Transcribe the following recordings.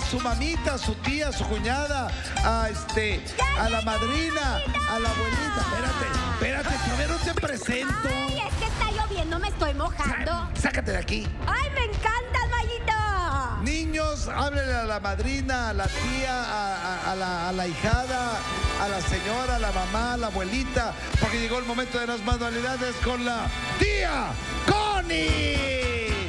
su mamita, a su tía, a su cuñada, a la madrina, a la abuelita. Espérate, todavía no te presento. Ay, es que está lloviendo, me estoy mojando. Sácate de aquí. Ay, me encanta, Mayito. Niños, háblenle a la madrina, a la tía, a la hijada, a la señora, a la mamá, a la abuelita, porque llegó el momento de las manualidades con la tía Connie.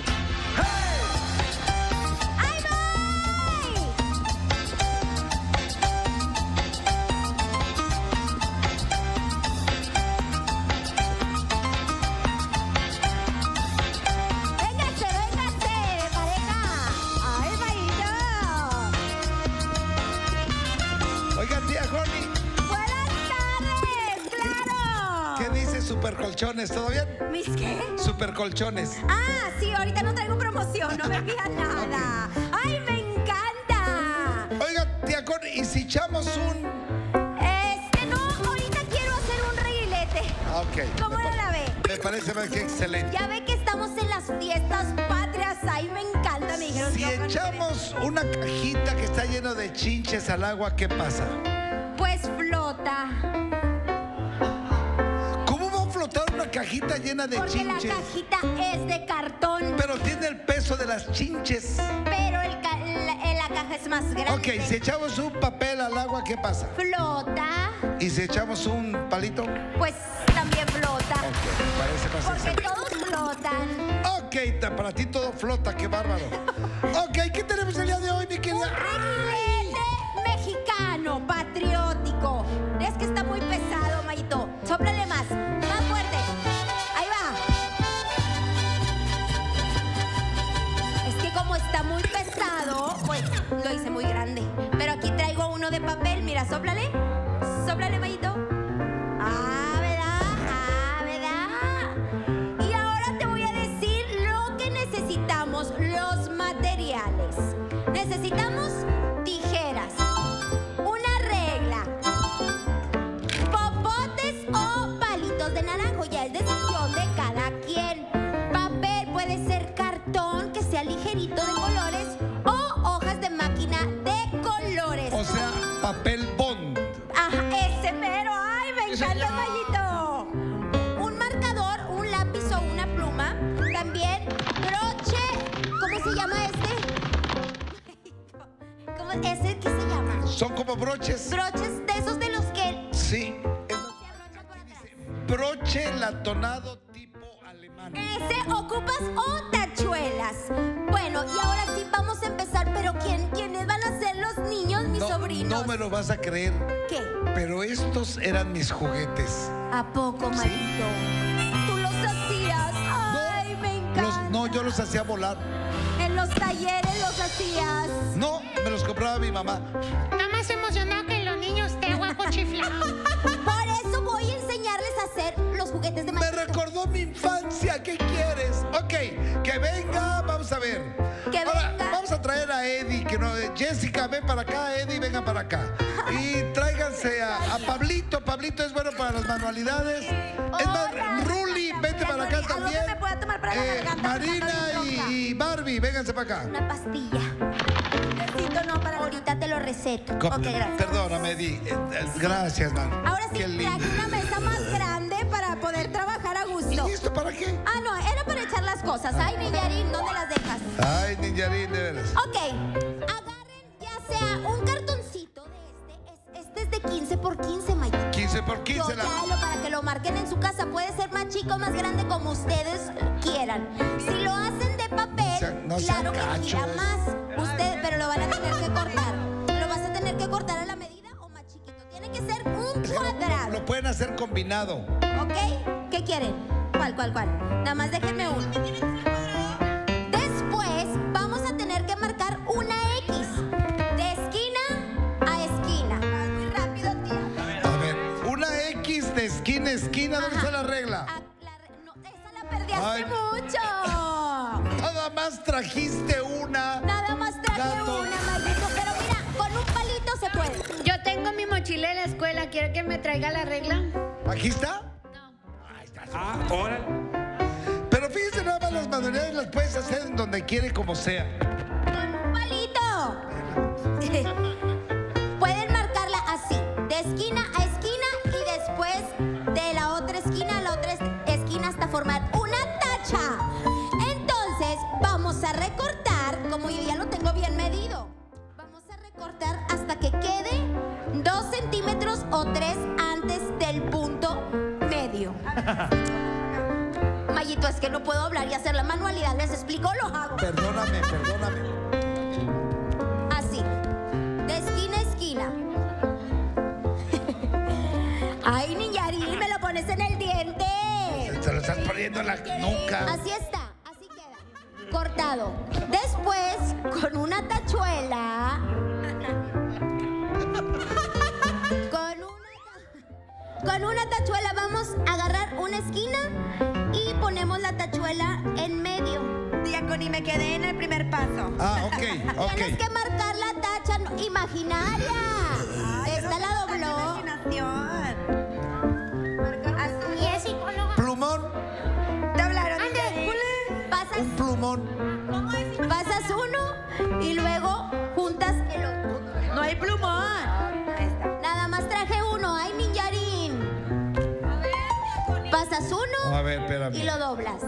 Supercolchones, ¿todo bien? ¿Mis qué? Supercolchones. Ah, sí, ahorita no traigo promoción, no me fija nada. Okay. ¡Ay, me encanta! Oiga, tía Connie, ¿y si echamos un...? No, ahorita quiero hacer un reguilete. Ok. ¿Cómo la ve? Me parece que excelente. Ya ve que estamos en las fiestas patrias, ay, me encanta, me dijeron. Si echamos una cajita que está llena de chinches al agua, ¿qué pasa? Pues flota. Una cajita llena de chinches. Porque la cajita es de cartón. Pero tiene el peso de las chinches. Pero la caja es más grande. Ok, si echamos un papel al agua, ¿qué pasa? Flota. ¿Y si echamos un palito? Pues también flota. Ok, parece más porque todos flotan. Ok, para ti todo flota, qué bárbaro. Ok, ¿qué tenemos el día de hoy, mi querida? Un reguilete mexicano, patriótico. Es que está muy pesado, Mayito. Sóplale más. Más fuerte. Ahí va. Es que como está muy pesado, pues lo hice muy grande. Pero aquí traigo uno de papel. Mira, sóplale. Sóplale, Mayito. Ah, ¿verdad? Ah, ¿verdad? Y ahora te voy a decir lo que necesitamos, los materiales. Necesitamos tijeras, una regla, popotes o palitos de naranjo, ya es decisión de cada quien. Papel puede ser cartón que sea ligerito de colores o hojas de máquina de colores. O sea, papel bond. Ajá, ese mero. Ay, me encanta, Mayito. Un marcador, un lápiz o una pluma. También broche. ¿Cómo se llama este? ¿Cómo ese qué se llama? Son como broches. Broches de esos de los que... Sí. Broche latonado tipo alemán. Ese ocupas o tachuelas. Bueno, y ahora sí vamos a empezar. Pero ¿quiénes van a ser los niños, mis sobrinos? No me lo vas a creer. ¿Qué? Pero estos eran mis juguetes. ¿A poco, Mayito? ¿Tú los hacías? Ay, me encanta. No, yo los hacía volar. En los talleres los hacías. No, me los compraba mi mamá. Está más emocionado que los niños de guapo chiflado. Por eso voy a enseñarles a hacer los juguetes de Mayito. Me recordó mi infancia, ¿qué quieres? Ok, que venga, vamos a ver. Ahora, venga. vamos a traer a Eddie, que no, Jessica, ven para acá, Eddie, venga para acá. Y tráiganse a Pablito. Pablito es bueno para las manualidades. Es más, Ruli, vente para acá también. ¿Algo que me pueda tomar para la garganta? Marina y Barbie, vénganse para acá. Una pastilla. Necesito, no, para ahorita te lo receto. Ok, gracias. Perdóname, Eddie. Gracias, man. Ahora sí, Qué lindo. traje una mesa más grande para poder trabajar a gusto. ¿Y esto para qué? Ah, no, era para echar las cosas. Ay, Niñarín, ¿dónde las dejas? Ay, Ninjarín, de veras. Ok, agarren ya sea un cartoncito de este es de 15 por 15, Mayito. 15 por 15 Yo tráelo para que lo marquen en su casa. Puede ser más chico o más grande como ustedes quieran. Si lo hacen de papel, No sean claro que gira cachos. más. Ustedes, pero lo van a tener que cortar. Lo vas a tener que cortar a la medida o más chiquito. Tiene que ser un cuadrado. Lo pueden hacer combinado. ¿Ok? ¿Qué quieren? ¿Cuál? Nada más déjenme uno. Después vamos a tener que marcar una X de esquina a esquina. Muy rápido, tía. A ver, una X de esquina a esquina. ¿Dónde está la regla? No, esa la perdí hace Ay. mucho. Nada más trajiste una. Nada más traje Gato. una, Mayito. Pero mira, con un palito se puede. Yo tengo mi mochila en la escuela. ¿Quiere que me traiga la regla? ¿Aquí está? No. Ahí está. Ah, órale. Pero fíjense, nada más las manualidades las puedes hacer en donde quiere, como sea. Con un palito. del punto medio. Mayito, es que no puedo hablar y hacer la manualidad. ¿Les explico? Lo hago. Perdóname. Así, de esquina a esquina. Ay, Niñarín, me lo pones en el diente. Se lo estás poniendo en la nuca. Así está, así queda. Cortado. Después, con una tachuela. Con una tachuela vamos a agarrar una esquina y ponemos la tachuela en medio. Diácono, y me quedé en el primer paso. Ah, ok. Tienes que marcar la tacha imaginaria. Esta la dobló. Y es psicóloga. Plumón. ¿Te hablaron? Un plumón. Pasas uno y luego juntas el otro. No hay plumón. Nada más traje uno. Ay, Niñarín. Pasas uno A ver, espérame. y lo doblas.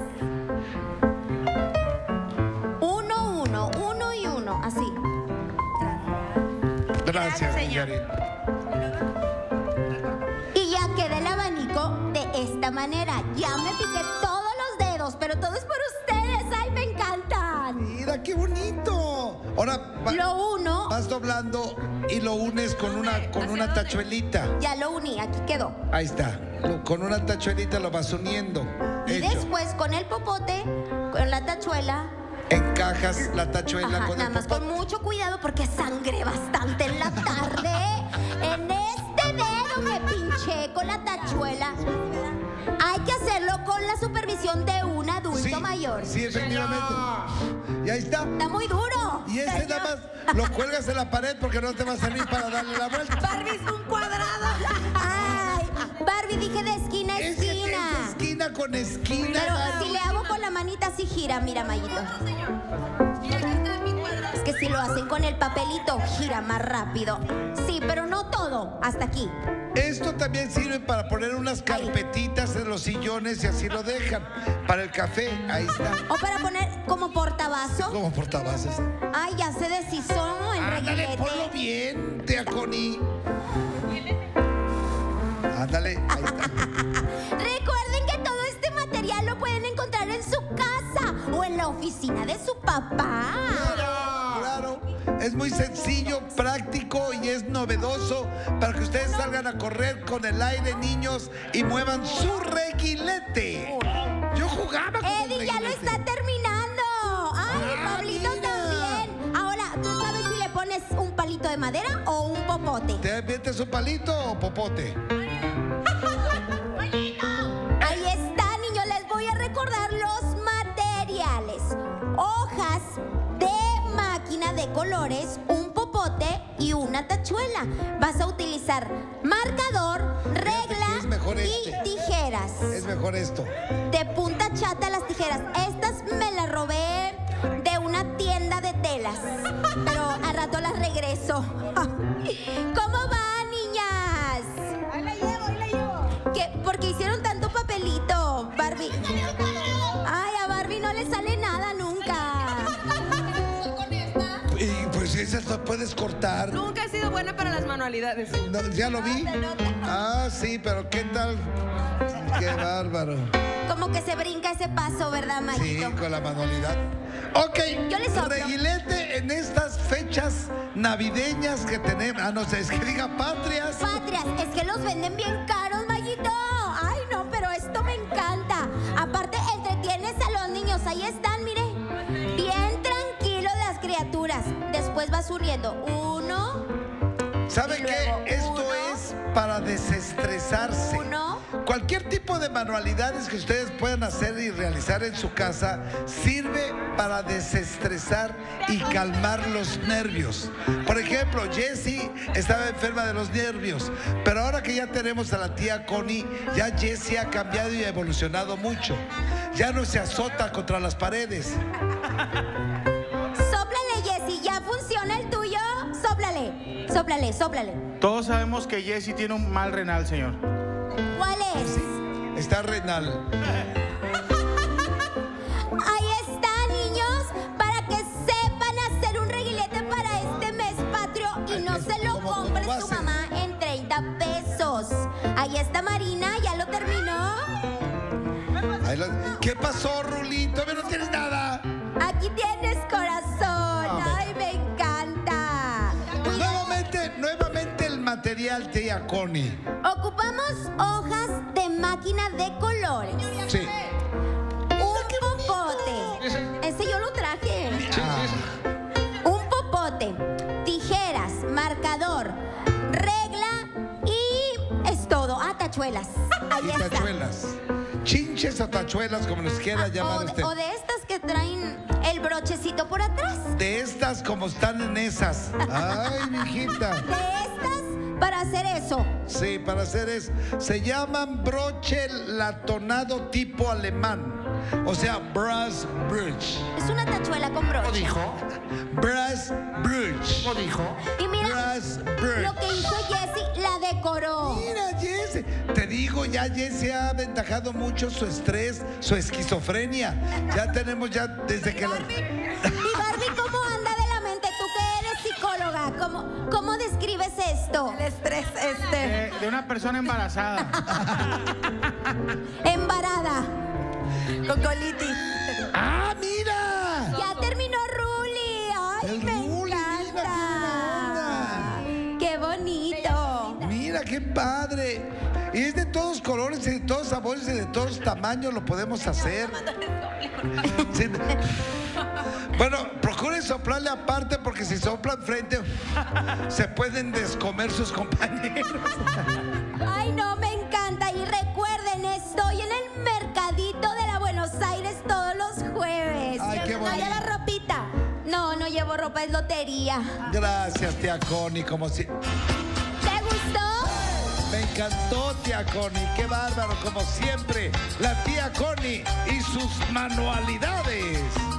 Uno y uno. Así. Gracias, señor. Niñarín. Y ya queda el abanico de esta manera. Ya me piqué todos los dedos, pero todo es por ustedes. ¡Ay, me encantan! Mira, qué bonito. Ahora Lo uno, vas doblando y lo unes con una tachuelita. ya lo uní, aquí quedó. Ahí está. Con una tachuelita lo vas uniendo. Y Hecho. después con el popote, con la tachuela. Encajas la tachuela Ajá, con nada el más con popote. mucho cuidado porque sangré bastante en la tarde. En este dedo me pinché con la tachuela. Hay que hacerlo con la supervisión de un adulto mayor. Sí, efectivamente. Y ahí está. Está muy duro. Y ese nada más lo cuelgas en la pared porque no te va a servir para darle la vuelta. Barbie es un cuadrado. Ay, Barbie, dije de esquina a Es esquina. esquina con esquina. Pero Barbie. si le hago con la manita así gira, mira, Mayito. Es que si lo hacen con el papelito, gira más rápido. Sí, pero no todo. Hasta aquí. Esto también sirve para poner unas carpetitas en los sillones y así lo dejan. Para el café, ahí está. O para poner como portavasos. Como portavasos. Ay, ya se deshizó el Ándale, ponlo reguilete. bien, tía Connie. Ándale, ahí está. Recuerden que todo este material lo pueden encontrar en su casa o en la oficina de su papá. Claro, es muy sencillo, práctico y es novedoso para que ustedes salgan a correr con el aire, niños, y muevan su reguilete. Yo jugaba con el Eddie ya lo reguilete. está terminando. Ay, Pablito mira. también. Ahora, ¿tú sabes si le pones un palito de madera o un popote? ¿Te metes un palito o popote? Ahí está, niños. Les voy a recordar los materiales. Hojas de máquina de colores, un popote y una tachuela. Vas a utilizar marcador, regla que es mejor y este. tijeras. Es mejor esto. De punta chata las tijeras. Estas me las robé de una tienda de telas. Pero a rato las regreso. ¿Cómo va, niñas? Ahí la llevo. ¿Por qué hicieron tanto papelito, Barbie? Ay, a Barbie no le sale nada nunca. Y pues esas las puedes cortar. Nunca he sido buena para las manualidades. No, ¿ya lo vi? Ah, sí, pero ¿qué tal? Qué bárbaro. Como que se brinca ese paso, ¿verdad, Sí, Mayito? con la manualidad. Ok, Yo le soplo. reguilete en estas fechas navideñas que tenemos. Ah, no sé, es que diga patrias. Patrias, es que los venden bien caros, Mayito. Ay, no, pero esto me encanta. Aparte, entretienes a los niños. Ahí están, mire. Bien tranquilo las criaturas. Después vas uniendo uno, ¿Sabe y qué? luego Esto uno, es para desestresarse. uno. Cualquier tipo de manualidades que ustedes puedan hacer y realizar en su casa sirve para desestresar y calmar los nervios. Por ejemplo, Jessie estaba enferma de los nervios, pero ahora que ya tenemos a la tía Connie, ya Jessie ha cambiado y ha evolucionado mucho. Ya no se azota contra las paredes. Sóplale, Jessy. ¿Ya funciona el tuyo? Sóplale. Sóplale, sóplale. Todos sabemos que Jessie tiene un mal renal, señor. ¿Cuál es? Está renal. Ahí está, niños, para que sepan hacer un reguilete para este mes patrio y no se lo ¿Cómo compre va a su ser? mamá en 30 pesos. Ahí ahí está Marina, ya lo terminó. ¿Qué pasó, Rulito? ¿No tienes nada? Aquí tienes, corazón. A ver. Ay, me encanta. Nuevamente el material, tía Connie. Ocupamos hojas de máquina de colores. Sí. Un popote. Ese yo lo traje. Un popote, tijeras, marcador, regla y es todo. Ah, tachuelas. Ahí Y está. tachuelas. Chinches o tachuelas, como les quiera llamar usted. O de estas que traen el brochecito por atrás. De estas como están en esas. Ay, mijita. De estas para hacer eso. Sí, para hacer eso. Se llaman broche latonado tipo alemán. O sea, brass bridge. Es una tachuela con broche. dijo? Brass bridge. ¿Cómo dijo? Y mira, Brass bridge. lo que hizo Jessie, la decoró. Mira, Jesse. Te digo, ya Jesse ha aventajado mucho su estrés, su esquizofrenia. Ya tenemos desde que la... Y Barbie, ¿cómo anda de la mente? Tú que eres psicóloga, ¿cómo describes esto? El estrés, De una persona embarazada. Embarada. con colitis. ¡Ah, mira! Ya terminó Ruli. Ay, El me Ruli, mira, encanta. Qué bonito. Mira, qué padre. Y es de todos colores, y de todos sabores, y de todos tamaños lo podemos hacer. Sí. Bueno, procuren soplarle aparte porque si soplan frente se pueden descomer sus compañeros. Ay, no, me encanta. Y recuerden, estoy en el mercadito de la Buenos Aires todos los jueves. Ay, qué bonito. Vaya la ropita. No, no llevo ropa, es lotería. Gracias, tía Connie, como si... ¿Te gustó? Me encantó, tía Connie, qué bárbaro, como siempre, la tía Connie y sus manualidades.